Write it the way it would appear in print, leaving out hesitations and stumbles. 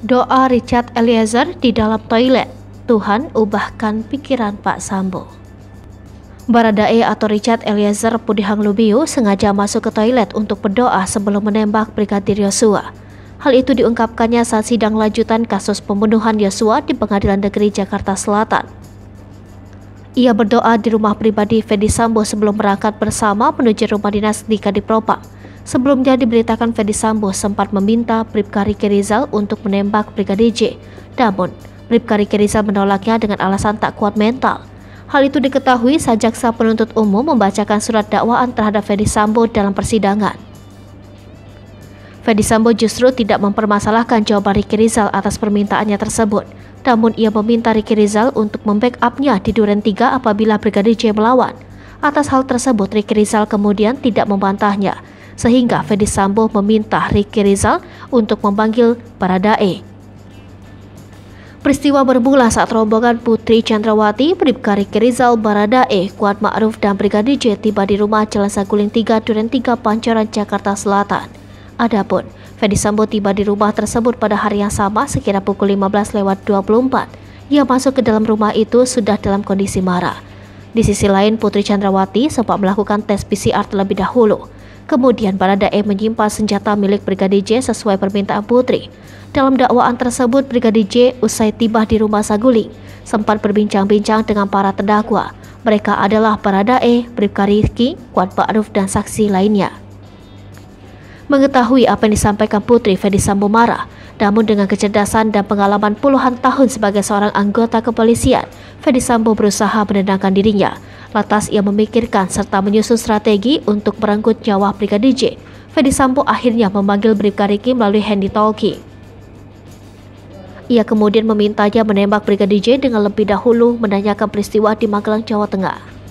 Doa Richard Eliezer di dalam toilet. Tuhan ubahkan pikiran Pak Sambo. Baradae atau Richard Eliezer Pudihang Lumiu sengaja masuk ke toilet untuk berdoa sebelum menembak Brigadir Yosua. Hal itu diungkapkannya saat sidang lanjutan kasus pembunuhan Yosua di Pengadilan Negeri Jakarta Selatan. Ia berdoa di rumah pribadi Ferdy Sambo sebelum berangkat bersama menuju rumah dinas di Kadipropam. Sebelumnya diberitakan Ferdy Sambo sempat meminta Bribka Riki Rizal untuk menembak Brigadir J. Namun, Bribka Riki Rizal menolaknya dengan alasan tak kuat mental. Hal itu diketahui saat jaksa penuntut umum membacakan surat dakwaan terhadap Ferdy Sambo dalam persidangan. Ferdy Sambo justru tidak mempermasalahkan jawaban Riki Rizal atas permintaannya tersebut. Namun ia meminta Riki Rizal untuk membackup-nya di Duren 3 apabila Brigadir J melawan. Atas hal tersebut Riki Rizal kemudian tidak membantahnya, sehingga Ferdy Sambo meminta Riki Rizal untuk memanggil Baradae. Peristiwa bermula saat rombongan Putri Chandrawati, Bribka Riki Rizal, Baradae, Kuat Ma'ruf dan Brigadir J tiba di rumah Jalan Saguling 3 Duren 3 Pancoran Jakarta Selatan. Adapun Ferdy Sambo tiba di rumah tersebut pada hari yang sama sekira pukul 15:24. Ia masuk ke dalam rumah itu sudah dalam kondisi marah. Di sisi lain, Putri Chandrawati sempat melakukan tes PCR terlebih dahulu. Kemudian Baradae menyimpan senjata milik Brigadir J sesuai permintaan Putri. Dalam dakwaan tersebut, Brigadir J usai tiba di rumah Saguling sempat berbincang-bincang dengan para terdakwa. Mereka adalah Baradae, Bribka Riki, Kuat Ma'ruf dan saksi lainnya. Mengetahui apa yang disampaikan Putri, Ferdy Sambo marah. Namun dengan kecerdasan dan pengalaman puluhan tahun sebagai seorang anggota kepolisian, Ferdy Sambo berusaha menenangkan dirinya. Lantas ia memikirkan serta menyusun strategi untuk merenggut nyawa Brigadir J. Ferdy Sambo akhirnya memanggil Bribka Riki melalui handy-talkie. Ia kemudian memintanya menembak Brigadir J dengan lebih dahulu menanyakan peristiwa di Magelang, Jawa Tengah.